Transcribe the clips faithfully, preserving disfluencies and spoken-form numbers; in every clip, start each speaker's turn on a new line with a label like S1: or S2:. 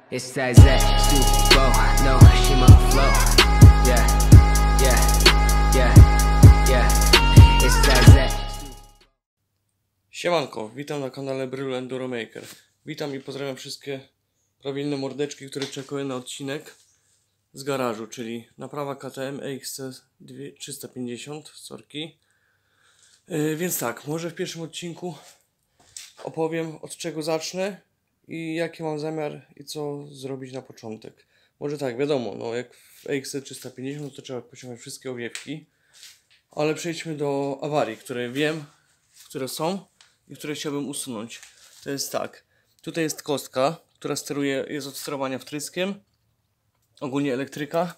S1: It's that Z, Super, no, Shima flow. Yeah, yeah, yeah, yeah. It's that Z.
S2: Siemanko, witam na kanale Bryl Enduro Maker. Witam i pozdrawiam wszystkie prawilne mordeczki, które czekają na odcinek z garażu, czyli naprawa K T M E X C trzysta pięćdziesiąt, sorki. Yy, więc tak, może w pierwszym odcinku opowiem, od czego zacznę i jaki mam zamiar i co zrobić na początek. Może tak, wiadomo, no jak w E X C trzysta pięćdziesiąt, no to trzeba pociągnąć wszystkie owiewki, ale przejdźmy do awarii, które wiem, które są i które chciałbym usunąć. To jest tak, tutaj jest kostka, która steruje, jest od sterowania wtryskiem, ogólnie elektryka.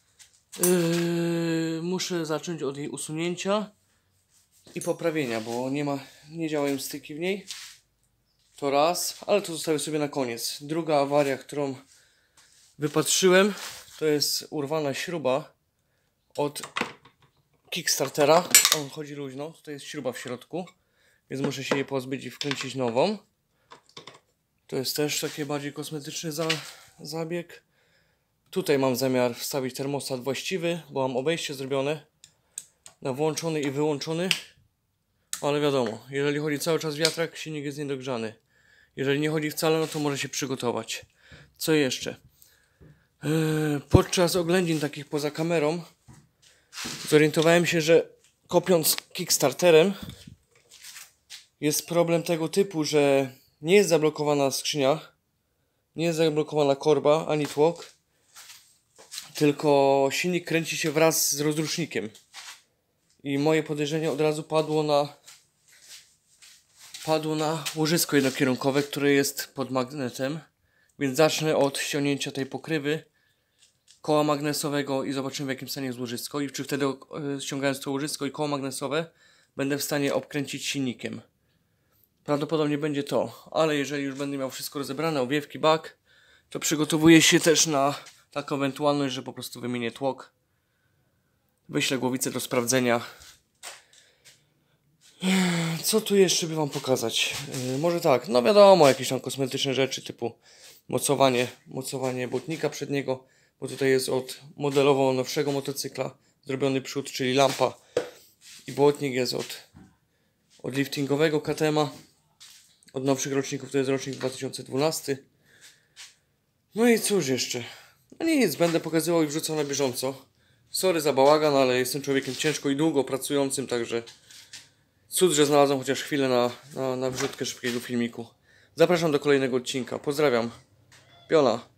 S2: Yy, muszę zacząć od jej usunięcia i poprawienia, bo nie ma, nie działają styki w niej. To raz, ale to zostawię sobie na koniec. Druga awaria, którą wypatrzyłem, to jest urwana śruba od Kickstartera. On chodzi luźno, tutaj jest śruba w środku, więc muszę się jej pozbyć i wkręcić nową. To jest też taki bardziej kosmetyczny za, zabieg. Tutaj mam zamiar wstawić termostat właściwy, bo mam obejście zrobione na włączony i wyłączony. Ale wiadomo, jeżeli chodzi cały czas wiatrak, silnik jest niedogrzany. Jeżeli nie chodzi wcale, no to może się przygotować. Co jeszcze? Yy, podczas oględzin takich poza kamerą zorientowałem się, że kopiąc Kickstarterem jest problem tego typu, że nie jest zablokowana skrzynia, nie jest zablokowana korba ani tłok, tylko silnik kręci się wraz z rozrusznikiem. I moje podejrzenie od razu padło na padło na łożysko jednokierunkowe, które jest pod magnetem, więc zacznę od ściągnięcia tej pokrywy koła magnesowego i zobaczymy, w jakim stanie jest łożysko i czy wtedy ściągając to łożysko i koło magnesowe będę w stanie obkręcić silnikiem. Prawdopodobnie będzie to, ale jeżeli już będę miał wszystko rozebrane, owiewki, bak, to przygotowuję się też na taką ewentualność, że po prostu wymienię tłok. Wyślę głowicę do sprawdzenia. Co tu jeszcze by wam pokazać? Yy, może tak, no wiadomo, jakieś tam kosmetyczne rzeczy typu mocowanie, mocowanie błotnika przedniego, bo tutaj jest od modelowo nowszego motocykla zrobiony przód, czyli lampa i błotnik jest od, od liftingowego K T M-a. Od nowszych roczników to jest rocznik dwa tysiące dwunasty. No i cóż jeszcze? No nic, będę pokazywał i wrzucał na bieżąco. Sorry za bałagan, ale jestem człowiekiem ciężko i długo pracującym, także cud, że znalazłem chociaż chwilę na, na, na wrzutkę szybkiego filmiku. Zapraszam do kolejnego odcinka. Pozdrawiam. Piola.